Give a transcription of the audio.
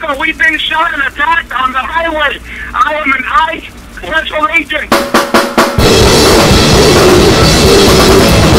vehicle. We've been shot and attacked on the highway. I am an ICE special agent.